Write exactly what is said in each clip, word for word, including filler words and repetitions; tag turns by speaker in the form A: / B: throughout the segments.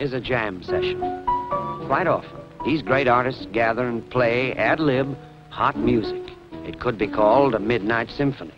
A: is a jam session. Quite often, these great artists gather and play ad-lib hot music. It could be called a midnight symphony.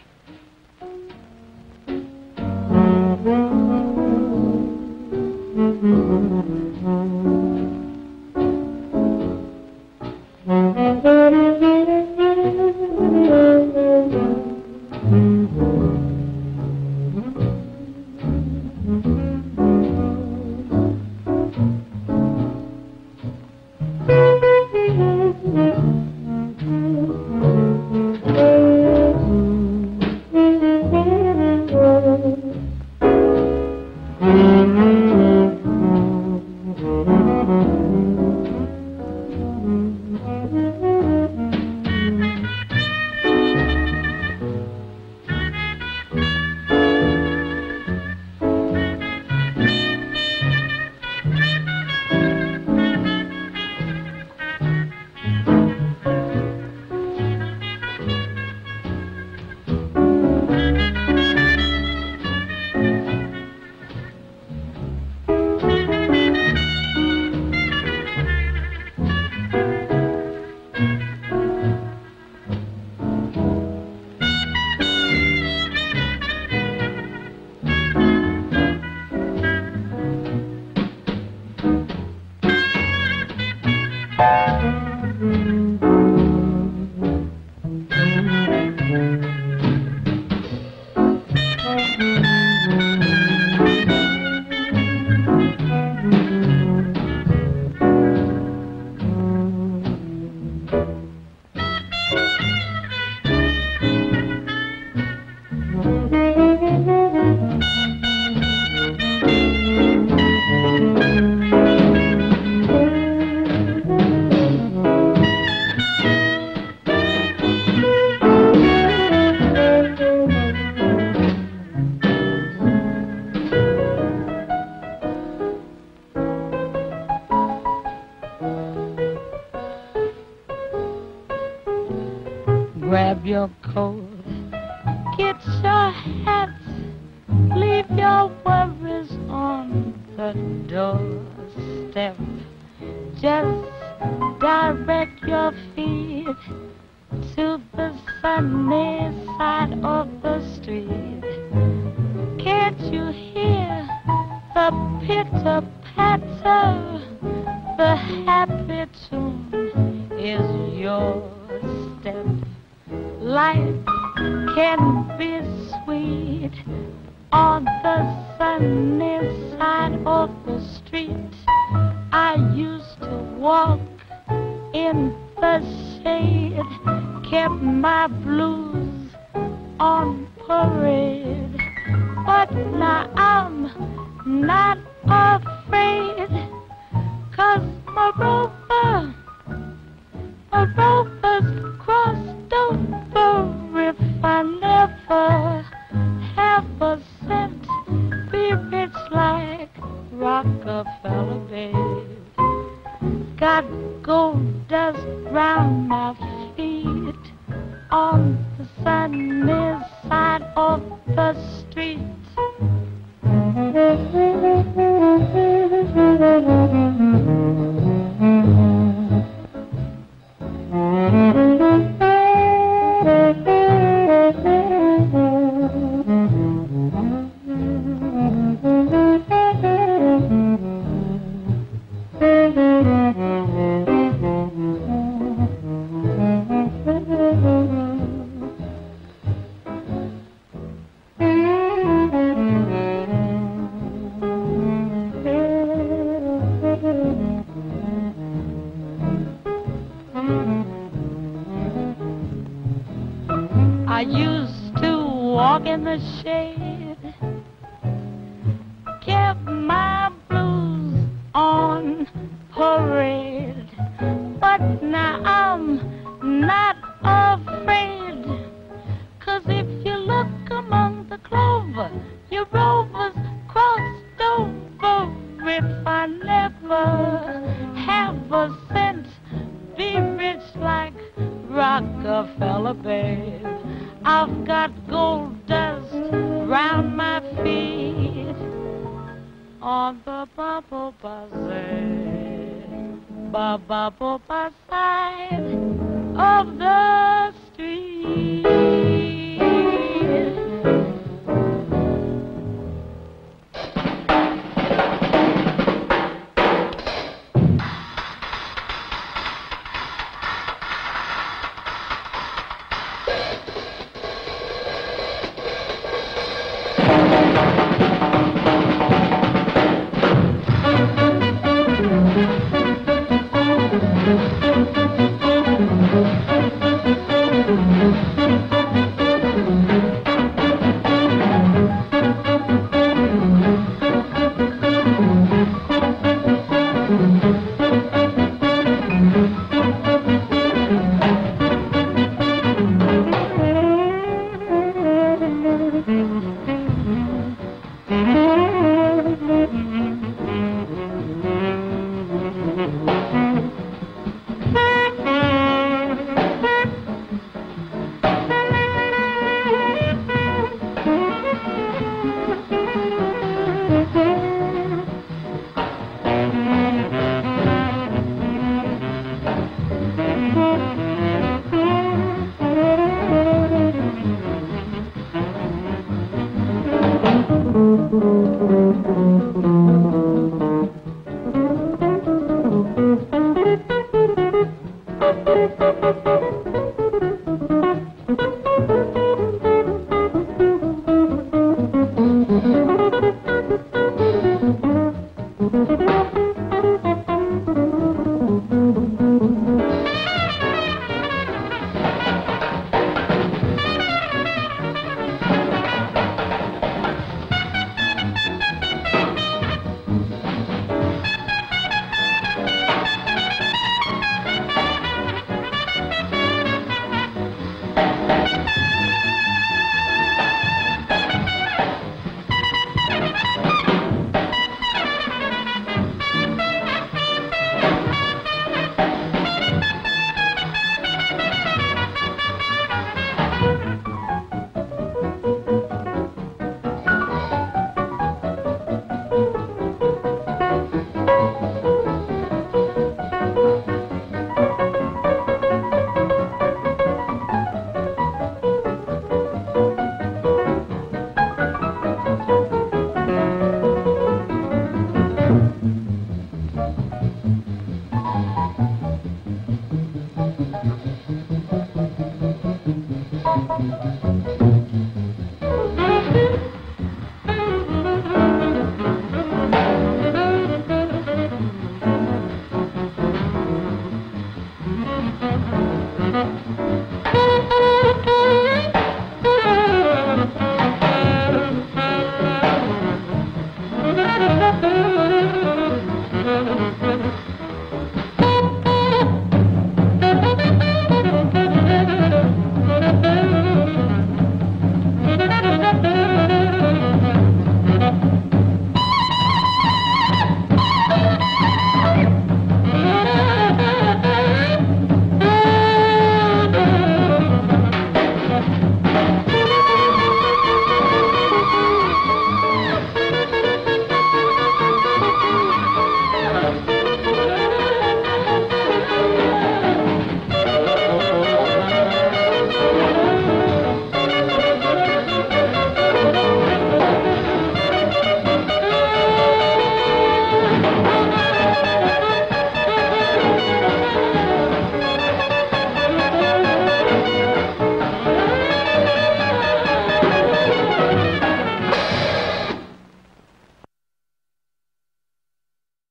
B: Grab your coat, get your hat, leave your worries on the doorstep. Just direct your feet to the sunny side of the street. Can't you hear the pitter-patter? The happy tune is your step. Life can be sweet on the sunny side of the street. I used to walk in the shade, kept my blues on parade. But now I'm not afraid, 'cause my rover, my rover's crossed over. If I never have a cent, be rich like Rockefeller, babe. Got gold dust round my feet on the sunny side of the street. I used to walk in the shade, kept my blues on parade. But now I'm not afraid, 'cause if you look among the clover, your rover's crossed over. If I never have a cent, be rich like Rockefeller, babe. I've got gold dust round my feet on the bubble buzz. ba ba ba ba side of the street.